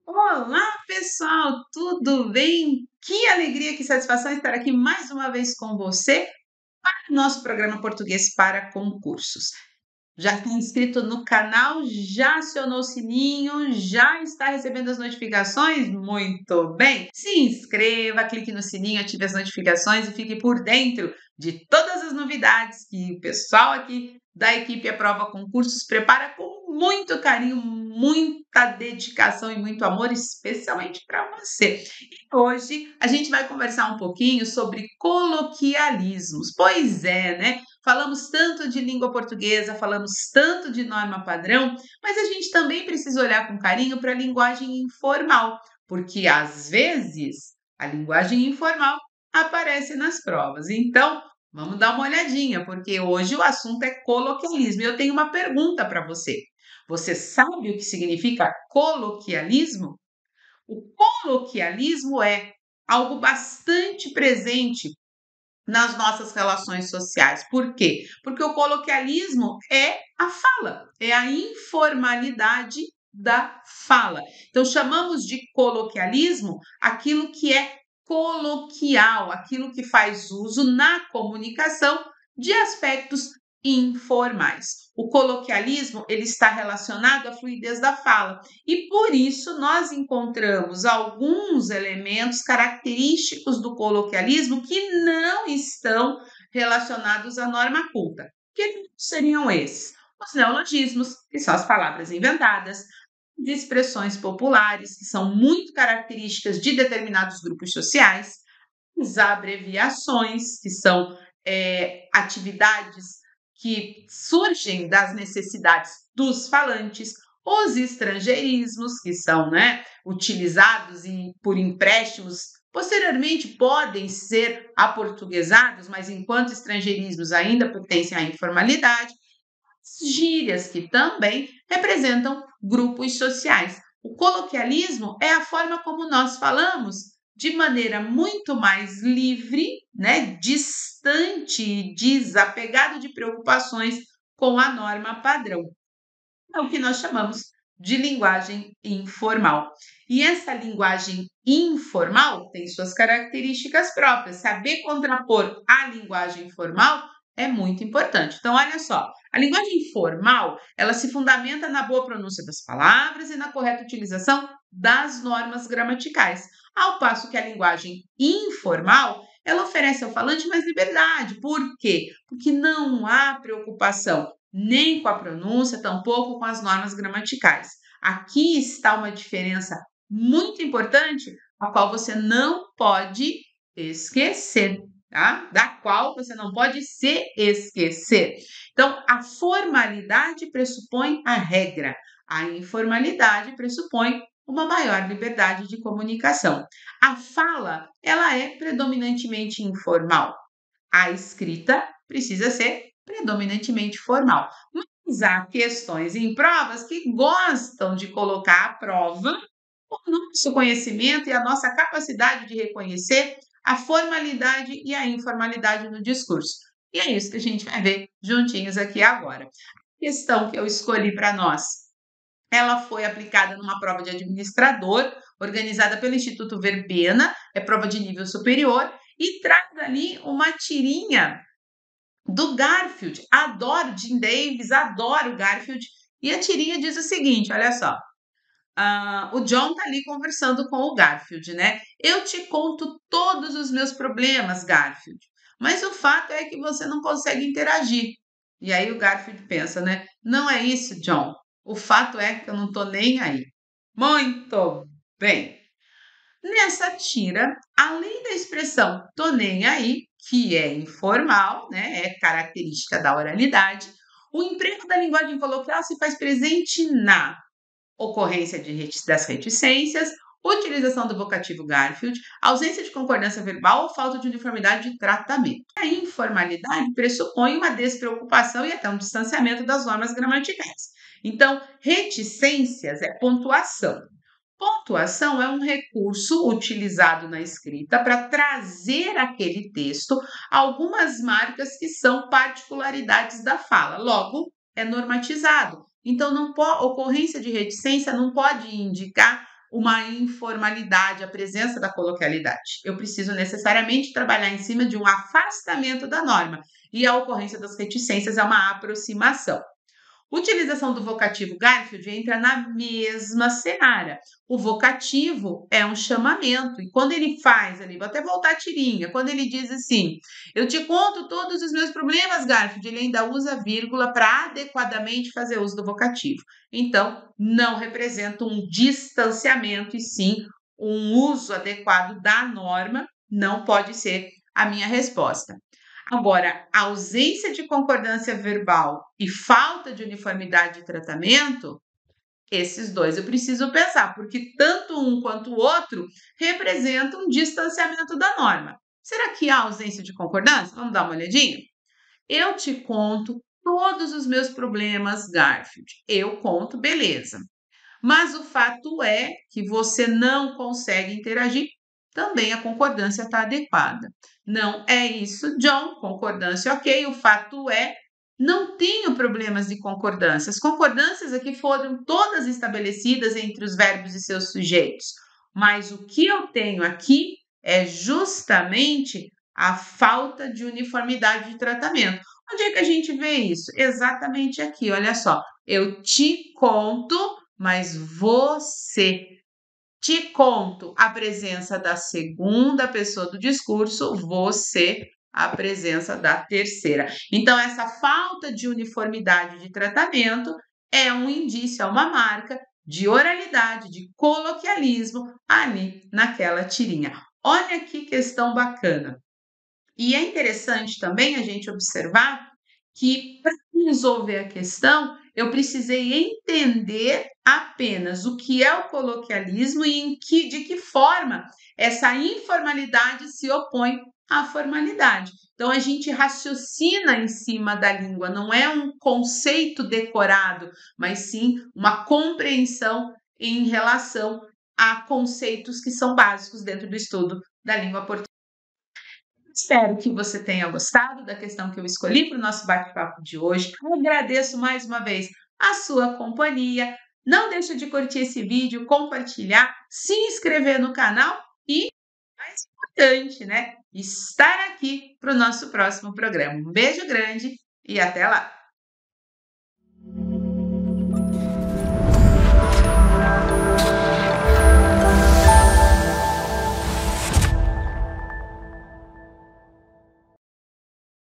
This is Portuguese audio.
Olá, pessoal, tudo bem? Que alegria, que satisfação estar aqui mais uma vez com você para o nosso programa Português para Concursos. Já está inscrito no canal? Já acionou o sininho? Já está recebendo as notificações? Muito bem! Se inscreva, clique no sininho, ative as notificações e fique por dentro de todas as novidades que o pessoal aqui da equipe Aprova Concursos prepara com muito carinho, muita dedicação e muito amor, especialmente para você. E hoje a gente vai conversar um pouquinho sobre coloquialismos. Pois é, né? Falamos tanto de língua portuguesa, falamos tanto de norma padrão, mas a gente também precisa olhar com carinho para a linguagem informal, porque às vezes a linguagem informal aparece nas provas. Então, vamos dar uma olhadinha, porque hoje o assunto é coloquialismo. E eu tenho uma pergunta para você. Você sabe o que significa coloquialismo? O coloquialismo é algo bastante presente nas nossas relações sociais. Por quê? Porque o coloquialismo é a fala, é a informalidade da fala. Então, chamamos de coloquialismo aquilo que é coloquial, aquilo que faz uso na comunicação de aspectos informais. O coloquialismo ele está relacionado à fluidez da fala e por isso nós encontramos alguns elementos característicos do coloquialismo que não estão relacionados à norma culta. Que seriam esses? Os neologismos, que são as palavras inventadas, de expressões populares, que são muito características de determinados grupos sociais, as abreviações, que são atividades que surgem das necessidades dos falantes, os estrangeirismos, que são utilizados por empréstimos, posteriormente podem ser aportuguesados, mas enquanto estrangeirismos ainda pertencem à informalidade, gírias que também representam grupos sociais. O coloquialismo é a forma como nós falamos de maneira muito mais livre, distante e desapegado de preocupações com a norma padrão. É o que nós chamamos de linguagem informal. E essa linguagem informal tem suas características próprias. Saber contrapor a linguagem formal é muito importante. Então, olha só, a linguagem formal, ela se fundamenta na boa pronúncia das palavras e na correta utilização das normas gramaticais, ao passo que a linguagem informal, ela oferece ao falante mais liberdade. Por quê? Porque não há preocupação nem com a pronúncia, tampouco com as normas gramaticais. Aqui está uma diferença muito importante, a qual você não pode esquecer, tá? Da qual você não pode se esquecer. Então, a formalidade pressupõe a regra, a informalidade pressupõe uma maior liberdade de comunicação. A fala, ela é predominantemente informal. A escrita precisa ser predominantemente formal. Mas há questões em provas que gostam de colocar à prova o nosso conhecimento e a nossa capacidade de reconhecer a formalidade e a informalidade no discurso. E é isso que a gente vai ver juntinhos aqui agora. A questão que eu escolhi para nós, ela foi aplicada numa prova de administrador, organizada pelo Instituto Verbena, é prova de nível superior, e traz ali uma tirinha do Garfield. Adoro Jim Davis, adoro Garfield. E a tirinha diz o seguinte, olha só. O John tá ali conversando com o Garfield, né? Eu te conto todos os meus problemas, Garfield. Mas o fato é que você não consegue interagir. E aí o Garfield pensa, né? Não é isso, John. O fato é que eu não tô nem aí. Muito bem. Nessa tira, além da expressão tô nem aí, que é informal, é característica da oralidade, o emprego da linguagem coloquial se faz presente na ocorrência das reticências, utilização do vocativo Garfield, ausência de concordância verbal ou falta de uniformidade de tratamento. A informalidade pressupõe uma despreocupação e até um distanciamento das normas gramaticais. Então, reticências é pontuação. Pontuação é um recurso utilizado na escrita para trazer àquele texto algumas marcas que são particularidades da fala. Logo, é normatizado. Então, ocorrência de reticência não pode indicar uma informalidade, a presença da coloquialidade. Eu preciso necessariamente trabalhar em cima de um afastamento da norma, e a ocorrência das reticências é uma aproximação. Utilização do vocativo Garfield entra na mesma seara. O vocativo é um chamamento, e quando ele faz ali, vou até voltar a tirinha, quando ele diz assim, eu te conto todos os meus problemas, Garfield, ele ainda usa vírgula para adequadamente fazer uso do vocativo. Então, não representa um distanciamento, e sim um uso adequado da norma, não pode ser a minha resposta. Agora, a ausência de concordância verbal e falta de uniformidade de tratamento, esses dois eu preciso pensar, porque tanto um quanto o outro representam um distanciamento da norma. Será que há ausência de concordância? Vamos dar uma olhadinha? Eu te conto todos os meus problemas, Garfield. Eu conto, beleza. Mas o fato é que você não consegue interagir, também a concordância está adequada. Não é isso, John, concordância ok, o fato é, não tenho problemas de concordância. As concordâncias aqui foram todas estabelecidas entre os verbos e seus sujeitos, mas o que eu tenho aqui é justamente a falta de uniformidade de tratamento. Onde é que a gente vê isso? Exatamente aqui, olha só. Eu te conto, mas você. Te conto a presença da segunda pessoa do discurso, você a presença da terceira. Então, essa falta de uniformidade de tratamento é um indício, é uma marca de oralidade, de coloquialismo ali naquela tirinha. Olha que questão bacana. E é interessante também a gente observar que, para resolver a questão, eu precisei entender apenas o que é o coloquialismo e de que forma essa informalidade se opõe à formalidade. Então, a gente raciocina em cima da língua, não é um conceito decorado, mas sim uma compreensão em relação a conceitos que são básicos dentro do estudo da língua portuguesa. Espero que você tenha gostado da questão que eu escolhi para o nosso bate-papo de hoje. Eu agradeço mais uma vez a sua companhia. Não deixe de curtir esse vídeo, compartilhar, se inscrever no canal e, mais importante, né, estar aqui para o nosso próximo programa. Um beijo grande e até lá!